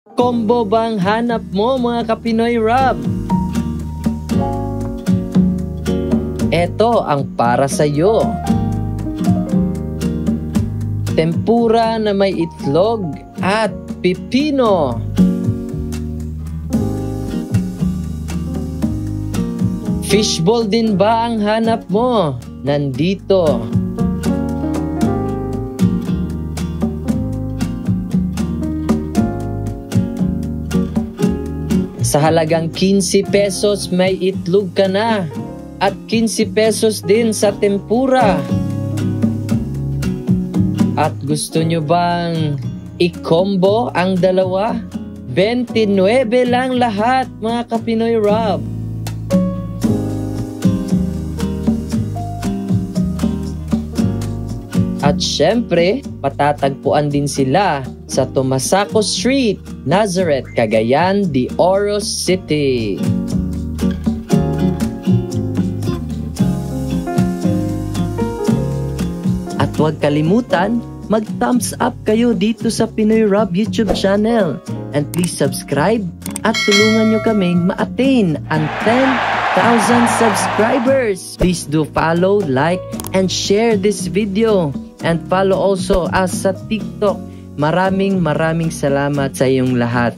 Combo bang hanap mo mga ka-Pinoy Rob? Ito ang para sa'yo. Tempura na may itlog at pipino. Fishball din ba ang hanap mo? Nandito. Sa halagang 15 pesos may itlog ka na. At 15 pesos din sa tempura. At gusto nyo bang i-combo ang dalawa? 29 lang lahat mga ka-Pinoy Rob. At syempre, patatagpuan din sila sa Tumasaco Street, Nazareth, Cagayan de Oro City. At huwag kalimutan, mag-thumbs up kayo dito sa Pinoy Rob YouTube channel. And please subscribe at tulungan nyo kaming ma-attain ang 10,000 subscribers. Please do follow, like, and share this video. And follow also us sa TikTok. Maraming salamat sa iyong lahat.